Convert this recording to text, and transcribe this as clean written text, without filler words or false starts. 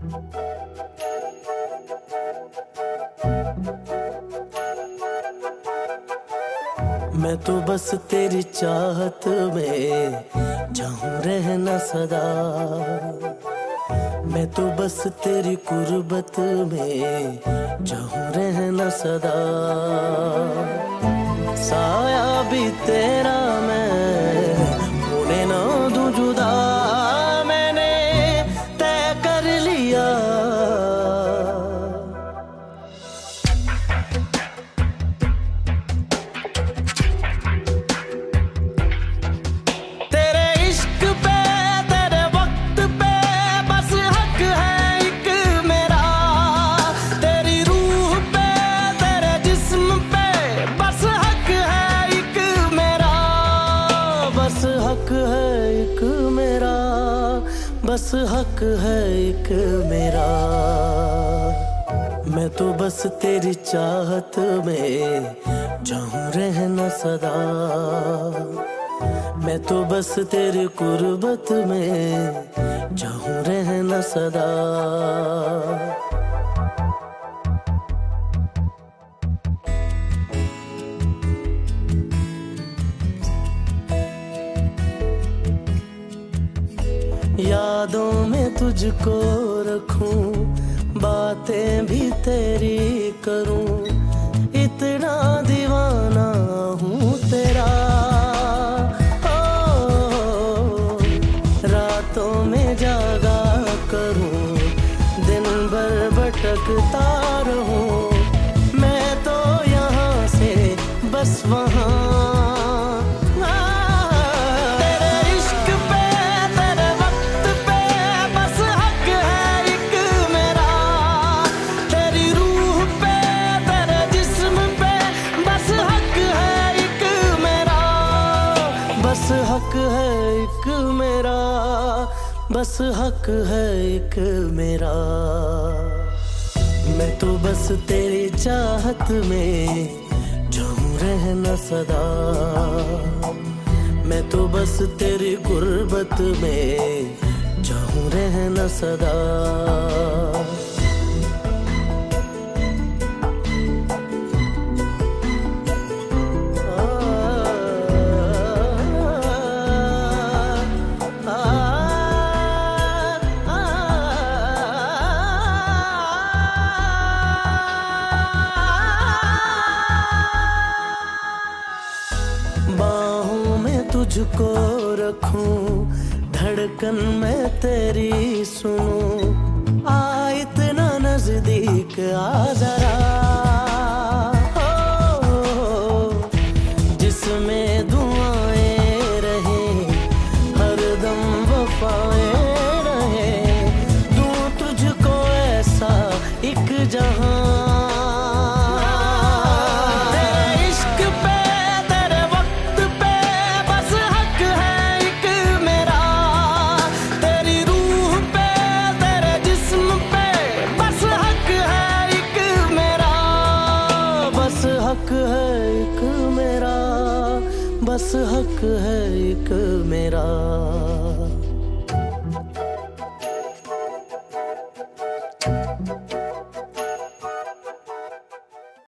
मैं तो बस तेरी चाहत में चाहूं रहना सदा। मैं तो बस तेरी कुर्बत में चाहूं रहना सदा। साया भी तेरा मैं होने ना दूं जुदा। मैंने तय कर लिया तेरे इश्क पे, तेरे वक्त पे बस हक है एक मेरा। तेरी रूह पे, तेरे जिस्म पे बस हक है एक मेरा। बस हक है एक मेरा, बस हक है एक मेरा। मैं तो बस तेरी चाहत में चाहूं रहना सदा। मैं तो बस तेरी कुर्बत में चाहूं रहना सदा। यादों में तुझको रखूं, बातें भी तेरी करूं। इतना दीवाना हूँ तेरा। ओ, रातों में जागा करूं, दिन भर भटकता रहूं। मैं तो यहाँ से बस वहाँ। बस हक है एक मेरा, बस हक है एक मेरा। मैं तो बस तेरी चाहत में चाहूं रहना सदा। मैं तो बस तेरी गुर्बत में चाहूं रहना सदा। बाहों में तुझको रखूं, धड़कन में तेरी सुनूं। आ इतना नजदीक आ जरा। जिसमें दुआएं रहे, हरदम वफाएं रहे। दूं तुझको ऐसा एक जहां। हक है एक मेरा, बस हक है एक मेरा।